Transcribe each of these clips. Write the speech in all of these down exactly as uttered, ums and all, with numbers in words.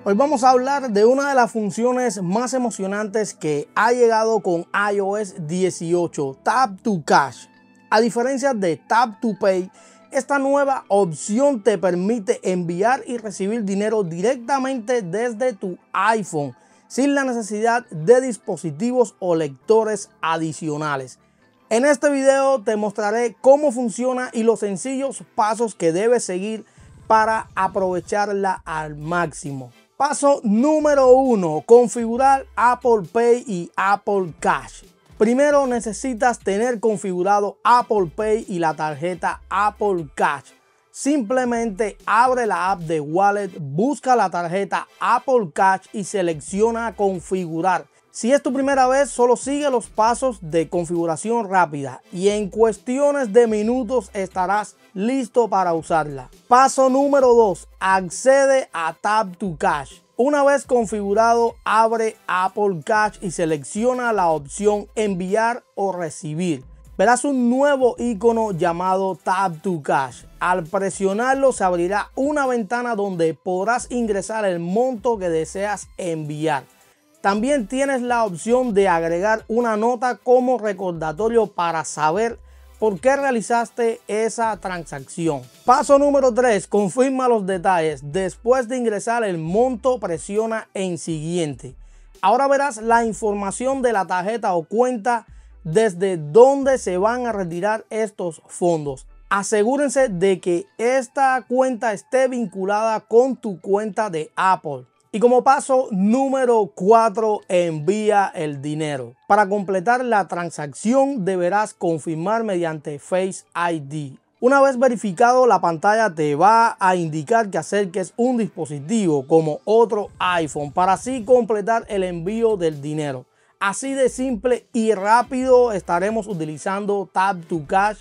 Hoy vamos a hablar de una de las funciones más emocionantes que ha llegado con i O S dieciocho, Tap to Cash. A diferencia de Tap to Pay, esta nueva opción te permite enviar y recibir dinero directamente desde tu iPhone, sin la necesidad de dispositivos o lectores adicionales. En este video te mostraré cómo funciona y los sencillos pasos que debes seguir para aprovecharla al máximo. Paso número uno, configurar Apple Pay y Apple Cash. Primero necesitas tener configurado Apple Pay y la tarjeta Apple Cash. Simplemente abre la app de Wallet, busca la tarjeta Apple Cash y selecciona configurar. Si es tu primera vez, solo sigue los pasos de configuración rápida y en cuestiones de minutos estarás listo para usarla. Paso número dos, accede a Tap to Cash. Una vez configurado, abre Apple Cash y selecciona la opción enviar o recibir. Verás un nuevo icono llamado Tap to Cash. Al presionarlo se abrirá una ventana donde podrás ingresar el monto que deseas enviar. También tienes la opción de agregar una nota como recordatorio para saber por qué realizaste esa transacción. Paso número tres, confirma los detalles. Después de ingresar el monto, presiona en siguiente. Ahora verás la información de la tarjeta o cuenta desde donde se van a retirar estos fondos. Asegúrense de que esta cuenta esté vinculada con tu cuenta de Apple. Y como paso número cuatro, envía el dinero. Para completar la transacción deberás confirmar mediante Face I D. Una vez verificado, la pantalla te va a indicar que acerques un dispositivo como otro iPhone para así completar el envío del dinero. Así de simple y rápido estaremos utilizando Tap to Cash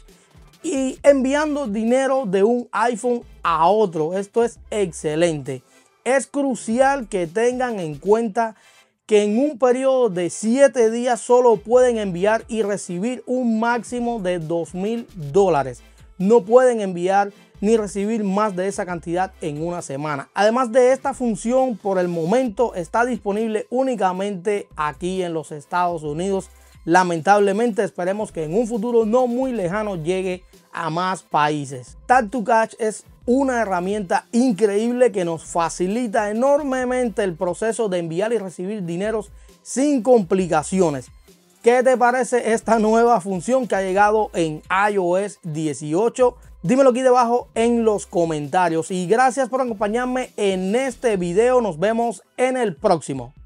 y enviando dinero de un iPhone a otro. Esto es excelente. Es crucial que tengan en cuenta que en un periodo de siete días solo pueden enviar y recibir un máximo de dos mil dólares. No pueden enviar ni recibir más de esa cantidad en una semana. Además de esta función, por el momento está disponible únicamente aquí en los Estados Unidos. Lamentablemente, esperemos que en un futuro no muy lejano llegue a más países. Tap to Cash es una herramienta increíble que nos facilita enormemente el proceso de enviar y recibir dineros sin complicaciones. ¿Qué te parece esta nueva función que ha llegado en i O S dieciocho? Dímelo aquí debajo en los comentarios y gracias por acompañarme en este video. Nos vemos en el próximo.